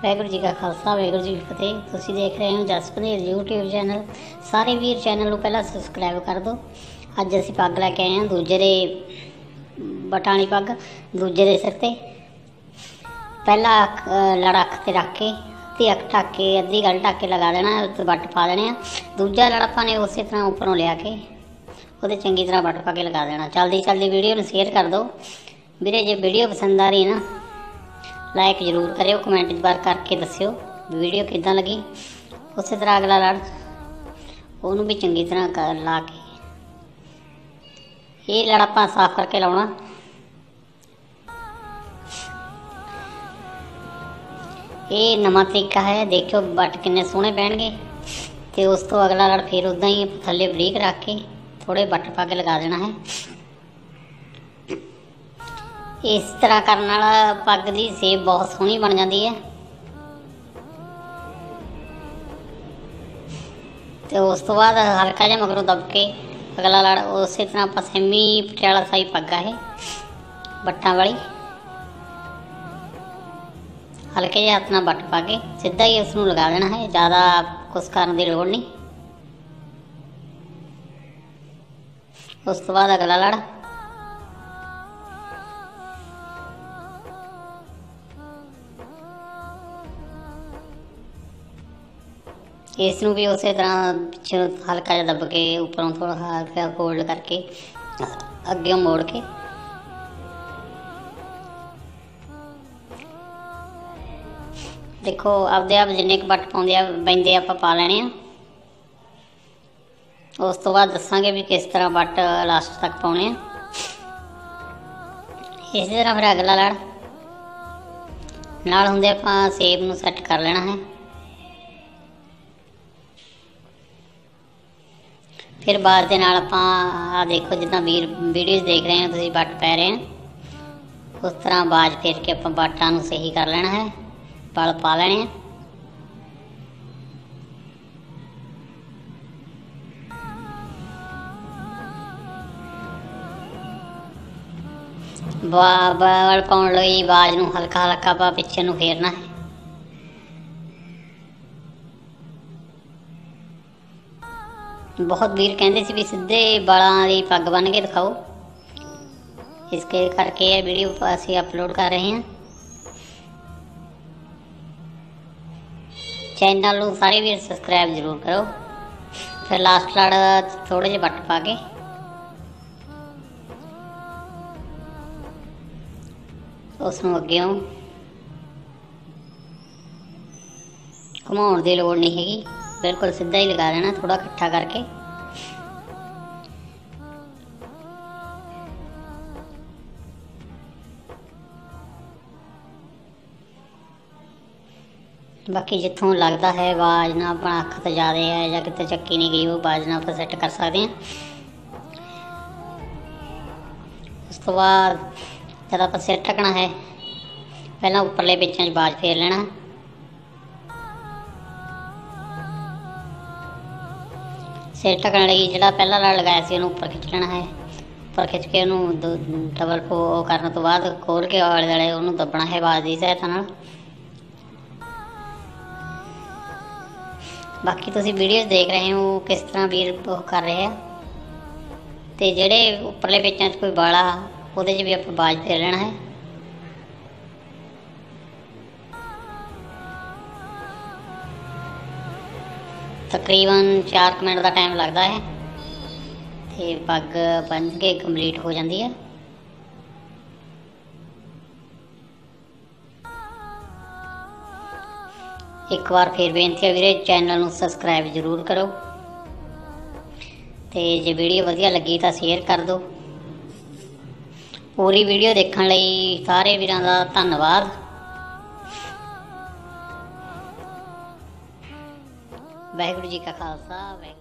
वाहगुरू जी का खालसा वाहगुरू जी की फतेह। तुसीं देख रहे हो जस पंधेर यूट्यूब चैनल। सारे वीर चैनल को पहला सबसक्राइब कर दो। अज असीं पग लैके आए हैं दूजे दे बटाणी पग दूजे दे सिर ते। पहला लड़ अख ते रख के अद्धी अख ढक के अद्धी गल ढक के लगा देना, उत्ते बट पा देने। दूजा लड़ आपां ने उस तरह उपरों लिया के वो चंगी तरह बट पा के लगा देना। चलदी चलदी वीडियो नूं शेयर कर दो वीरे। जे वीडियो पसंद आ रही है ना लाइक जरूर करियो, कमेंट बार करके दस्सियो वीडियो किद्दां लगी। उस तरह अगला लड़ उन्होंने भी चंगी तरह ला के ये लड़ आपां साफ करके लाउणा। ये नवा तरीका है, देखियो बट किन्ने सोहणे पैणगे। ते उस तो अगला लड़ फिर उदां ही थल्ले बरीक रख के थोड़े बट पा के लगा देना है। इस तरह करने वाला पग की सेप बहुत सोहनी बन जाती है। तो उस तो बाद हल्का जिहा मगरों दब के अगला लड़ उस तरह आप सेमी पटियाला साई पग है बट्टां वाली। हल्के जिहे हत्थ नाल बट पा के सीधा ही उसनूं लगा देना है, ज़्यादा कुछ करने की लोड़ नहीं। उस तो बाद अगला लड़ इसनूं भी उस तरह पिछे हल्का जिहा दब के उपरों थोड़ा हल्का फोल्ड करके अगे मोड़ के देखो आपदे आप जिन्ने क बट पाउंदे पैंदे आपां पा लैणे आ। उस तो बाद दसांगे भी किस तरह बट लास्ट तक पाउणे आ। इस तरह फिर अगला लड़ नाल हुंदे आपां सेप नूं सैट कर लेना है। फिर बाद दे नाल आपां आ देखो जिद्दां वीर वीडियोज़ देख रहे हैं तुसीं बट पै रहे हैं उस तरह बाज फेर के आपां बटां नूं सही कर लेना है, बल पा लेने हैं। बल पाउण लई बाज नूं हल्का हल्का आपां पिछे नूं फेरना है। बहुत वीर कहते सी भी सीधे बालों की पग बन के दिखाओ, इसके करके यह वीडियो असीं अपलोड कर रहे हैं। चैनल को सारे वीर सबसक्राइब जरूर करो। फिर लास्ट लड़ थोड़े जे बट पा के उसनूं अग्गेओं घुमाउण दी लोड़ नहीं हैगी, बिल्कुल सीधा ही लगा देना थोड़ा इकट्ठा करके। बाकी जिथों लगता है आवाज ना अपना अख तो ज़्यादा है या कितने चक्की नहीं गई वो आवाज ना आप सैट कर सकते हैं। उस तो बाद जब आप सिर ढकना है पहला उपरले पिछों आवाज फेर लेना। सिर ढकने लगी जो पहला लड़ लगाया से उपर खिंच लेना है। उपर खिंच के उन्होंने डबल करने तो बाद खोल के आले दुआले उन्होंने दबना है आवाज़ की सहायता नाल। बाकी तुसीं वीडियोज़ देख रहे हो किस तरह वीर कर रहे हैं। तो जेडे उपरले पिछों कोई बाला वो भी आप आवाज़ फेर लेना है। तकरीबन 4 मिनट का टाइम लगता है तो पग बन के कंप्लीट हो जाती है। एक बार फिर बेनती है वीरे चैनल को सबसक्राइब जरूर करो। तो जे वीडियो वधिया लगी तो शेयर कर दो। पूरी वीडियो देखने लई सारे वीरां दा धन्नवाद। वाहिगुरू जी का खालसा वाहिगुरू।